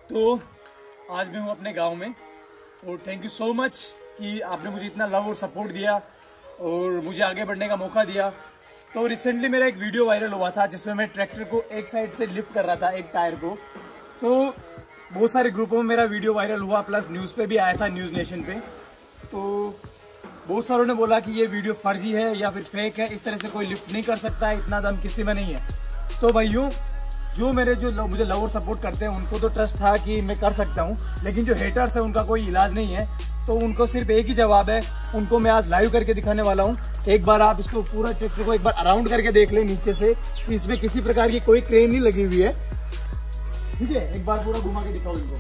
तो आज मैं हूँ अपने गांव में और थैंक यू सो मच कि आपने मुझे इतना लव और सपोर्ट दिया और मुझे आगे बढ़ने का मौका दिया। तो रिसेंटली मेरा एक वीडियो वायरल हुआ था जिसमें मैं ट्रैक्टर को एक साइड से लिफ्ट कर रहा था, एक टायर को। तो बहुत सारे ग्रुपों में मेरा वीडियो वायरल हुआ, प्लस न्यूज़ पे भी आया था, न्यूज़ नेशन पे। तो बहुत सारों ने बोला कि ये वीडियो फर्जी है या फिर फेक है, इस तरह से कोई लिफ्ट नहीं कर सकता है, इतना दम किसी में नहीं है। तो भाइयों, जो मुझे लव और सपोर्ट करते हैं उनको तो ट्रस्ट था कि मैं कर सकता हूँ, लेकिन जो हेटर्स है उनका कोई इलाज नहीं है। तो उनको सिर्फ एक ही जवाब है, उनको मैं आज लाइव करके दिखाने वाला हूँ। एक बार आप इसको पूरा ट्रैक्टर को एक बार अराउंड करके देख लें नीचे से कि इसमें किसी प्रकार की कोई क्रेन नहीं लगी हुई है, ठीक है। एक बार पूरा घुमा के दिखाओ इनको।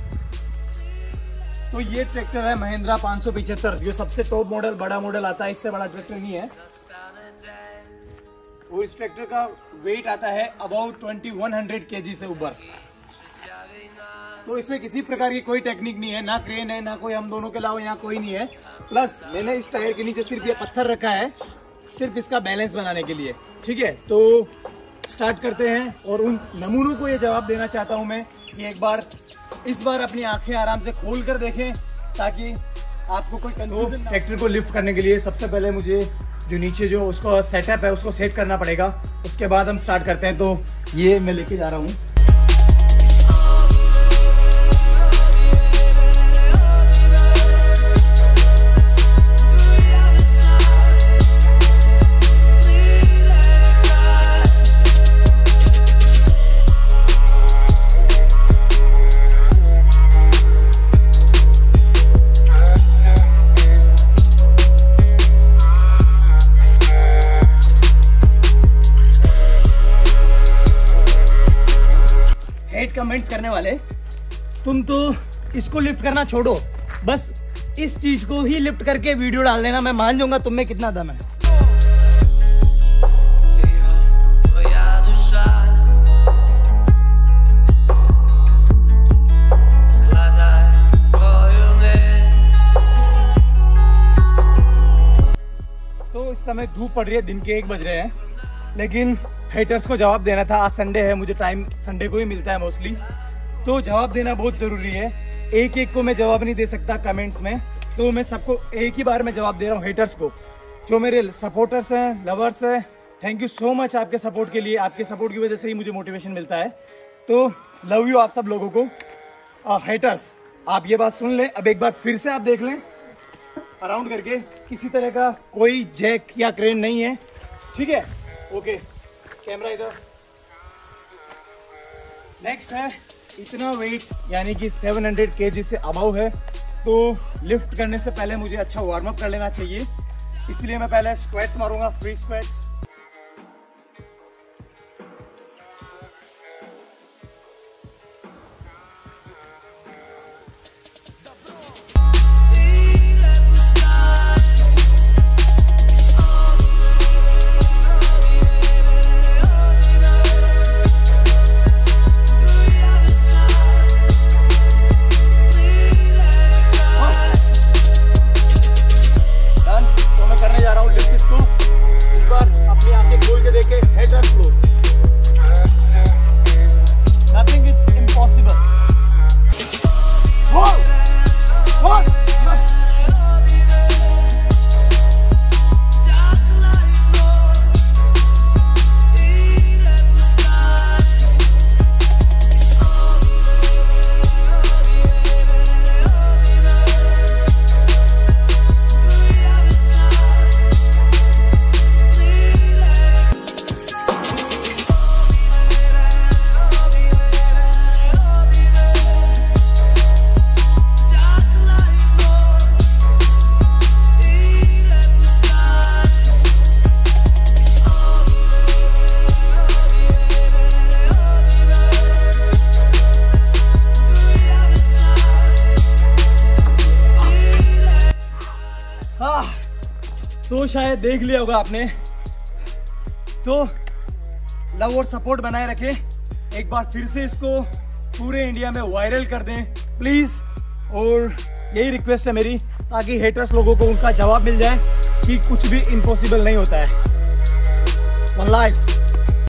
तो ये ट्रैक्टर है महिंद्रा 575, जो सबसे टॉप मॉडल, बड़ा मॉडल आता है, इससे बड़ा ट्रैक्टर नहीं है। और इस ट्रैक्टर का वेट आता है अबाउट 2100 kg से ऊपर। तो इसमें किसी प्रकार की कोई टेक्निक नहीं है, ना क्रेन है, ना कोई हम दोनों के अलावा यहाँ कोई नहीं है। प्लस मैंने इस टायर के नीचे सिर्फ ये पत्थर रखा है, सिर्फ इसका बैलेंस बनाने के लिए, ठीक है। तो स्टार्ट करते हैं और उन नमूनों को ये जवाब देना चाहता हूँ मैं कि इस बार अपनी आंखें आराम से खोल कर देखें ताकि आपको कोई कंफ्यूजन। ट्रैक्टर को लिफ्ट करने के लिए सबसे पहले मुझे जो नीचे जो उसका सेटअप है उसको सेट करना पड़ेगा, उसके बाद हम स्टार्ट करते हैं। तो ये मैं लेके जा रहा हूँ। कमेंट्स करने वाले, तुम तो इसको लिफ्ट करना छोड़ो, बस इस चीज को ही लिफ्ट करके वीडियो डाल देना, मैं मान जाऊंगा तुम में कितना दम है। तो इस समय धूप पड़ रही है, दिन के 1 बज रहे हैं, लेकिन हेटर्स को जवाब देना था। आज संडे है, मुझे टाइम संडे को ही मिलता है मोस्टली, तो जवाब देना बहुत ज़रूरी है। एक एक को मैं जवाब नहीं दे सकता कमेंट्स में, तो मैं सबको एक ही बार में जवाब दे रहा हूँ। हेटर्स को, जो मेरे सपोर्टर्स हैं, लवर्स हैं, थैंक यू सो मच आपके सपोर्ट के लिए। आपके सपोर्ट की वजह से ही मुझे मोटिवेशन मिलता है। तो लव यू आप सब लोगों को। हेटर्स, आप ये बात सुन लें, अब एक बार फिर से आप देख लें अराउंड करके, किसी तरह का कोई जैक या क्रेन नहीं है, ठीक है। ओके, कैमरा इधर। नेक्स्ट है, इतना वेट यानी कि 700 kg से अबाव है, तो लिफ्ट करने से पहले मुझे अच्छा वार्म अप कर लेना चाहिए। इसलिए मैं पहले स्क्वैट्स मारूंगा, फ्री स्क्वैट्स। तो शायद देख लिया होगा आपने। तो लव और सपोर्ट बनाए रखें, एक बार फिर से इसको पूरे इंडिया में वायरल कर दें प्लीज। और यही रिक्वेस्ट है मेरी, ताकि हेटर्स लोगों को उनका जवाब मिल जाए कि कुछ भी इम्पॉसिबल नहीं होता है। One life.